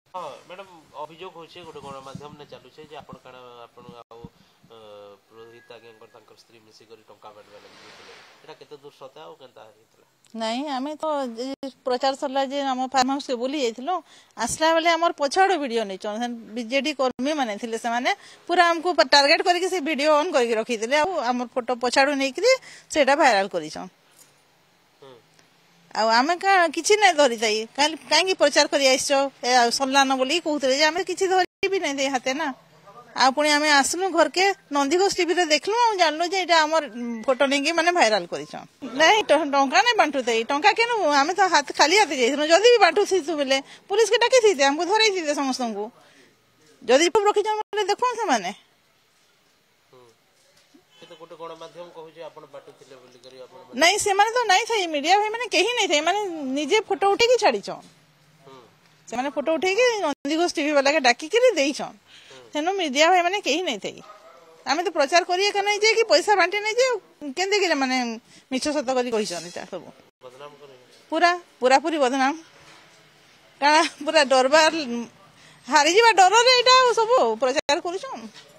हाँ मैडम अभियोग होचे गोटे गणमाध्यम ने चलुचे जे आपण काना आपण आउ पुरोहित आज्ञा स्त्री मिसी करी टंका बांटवा लगे एटा केते दूर सता और केनता हेतला नहीं आमे तो प्रचार सरला जे हम फार्म हाउस के बोली जाइथिलो आसला बेले हमर पछाड़ वीडियो नै चन बीजेडी कर्मी माने थिले से माने पूरा हमको टारगेट करके से वीडियो ऑन करके रखी थिले आ हमर फोटो पछाड़ नै कि सेटा वायरल करी छन आ आमे का किछि नै धरि जाई काई प्रचार करी आइछो सरला न बोली कहउतले जे आमे किछि धरि भी नै दे हाते ना आ पुणी आमे आसलु घर के नंदीघोष टीवी रे देखलु आ जानलु जे एटा हमर फोटो नेकी माने वायरल करी छन नहीं टंका नहीं बांटू थे टंका केनु आमे तो हाथ खाली हाथ जाइथिनु जदी भी बांटू थी बेले पुलिस के डाकी थी हमको धरै थी समस्त को जदी प्रूफ रखि जम बेले देखो से माने तो गोटे गणमाध्यम कहू जे आपण बाटू थिले बोली करी आपण नहीं से माने तो नहीं थे मीडिया भाई माने केही नहीं थे माने निजे फोटो उठे के छाड़ी छन से माने फोटो उठे के नंदीघोष टीवी वाला के डाकी के देई छन तेनु मीडिया भाई माने केही नहीं थे आमे तो प्रचार करिए के नहीं जे कि पैसा बांटे नहीं जे केंदे के माने मिछ सत करी कहि छन ता सब बदनाम करे पूरा पूरा पूरी बदनाम का पूरा डरबार हारी जीवा डर रे एटा सब प्रचार करू छन।